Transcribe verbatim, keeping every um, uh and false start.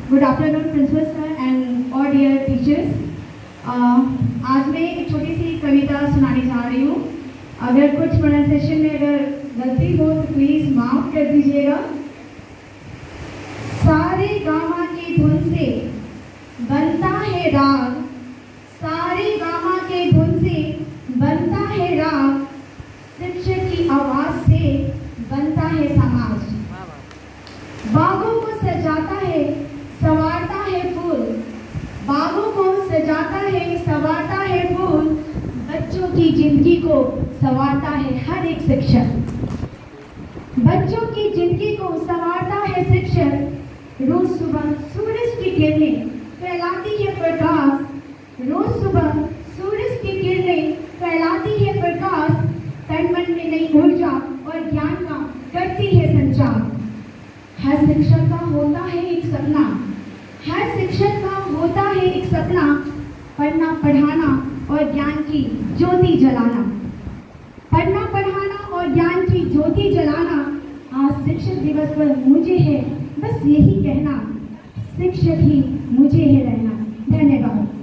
Good afternoon principal sir and all dear teachers. आज मैं एक छोटी सी कविता सुनाने जा रही हूँ। अगर कुछ प्रोनाउंसिएशन में अगर गलती हो तो प्लीज़ माफ़ कर दीजिएगा। सारे गामा की धुन से बनता है राग, सारे गामा के धुन से बनता है राग, शिक्षक की आवाज़ से बनता है समाज। बागों को सजाता है संवारता है फूल, बागों को सजाता है संवारता है फूल, बच्चों की जिंदगी को संवारता है हर एक शिक्षक। बच्चों की जिंदगी को संवारता है शिक्षक। रोज सुबह सूरज की किरणें फैलाती है प्रकाश, रोज सुबह सूरज की किरणें फैलाती है प्रकाश, तन मन में नई ऊर्जा और ज्ञान का करती है संचार। हर शिक्षक का होता है एक सपना, हर शिक्षक का होता है एक सपना, पढ़ना पढ़ाना और ज्ञान की ज्योति जलाना। पढ़ना पढ़ाना और ज्ञान की ज्योति जलाना। आज शिक्षक दिवस पर मुझे है बस यही कहना, शिक्षक ही मुझे है रहना। धन्यवाद।